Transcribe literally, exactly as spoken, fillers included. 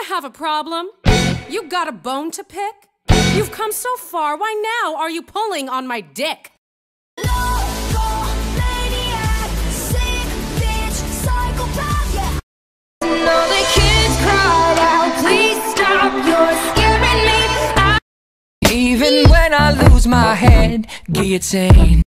have a problem? You got a bone to pick? You've come so far, why now are you pulling on my dick? Even when I lose my head, guillotine.